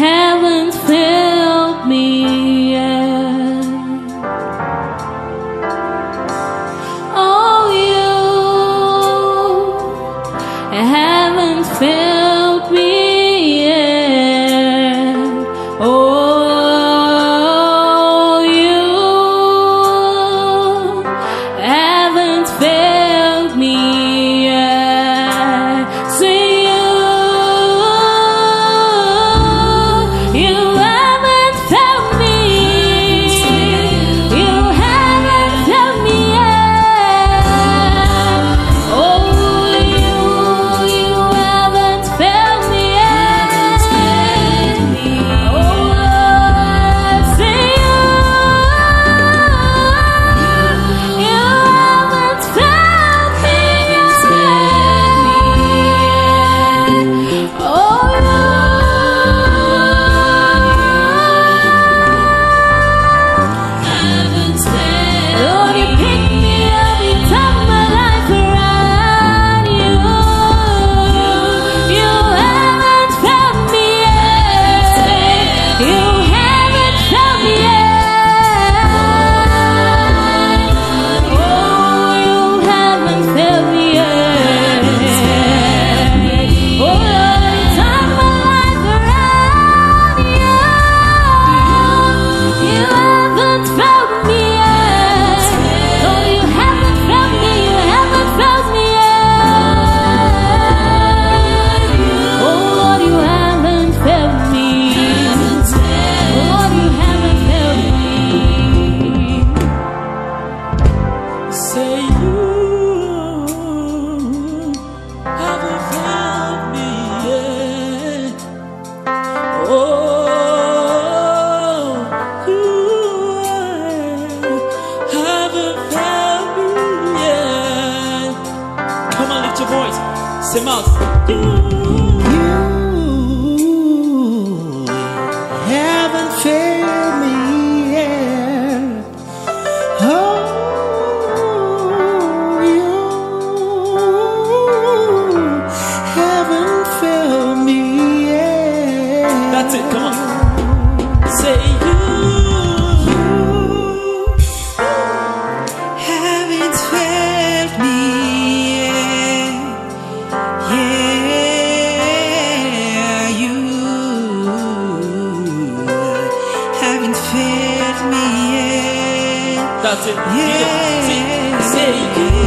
haven't failed me yet. Oh, you haven't failed me yet. Oh, you haven't failed me yet. See you. You haven't failed me. You haven't failed me yet. Oh, you haven't failed me yet. Oh, Lord, say you haven't failed me yet. Oh, Lord, you picked me up, you turned my life around. You haven't failed me yet. You haven't failed me yet. Oh, you haven't failed me yet. Oh, Lord, you turned my life around. You haven't failed me yet. No, you haven't failed me. You haven't failed me yet. Oh, Lord, you haven't failed me. Oh, Lord, you haven't failed me. Say you haven't found me yet. Oh, you haven't found me yet. Come on, lift your voice. Say mouth. You haven't failed me yet. Oh, you haven't failed me yet. That's it, come on. Say you haven't failed me yet. Yeah, you haven't failed me yet. That's it. Yeah. Say you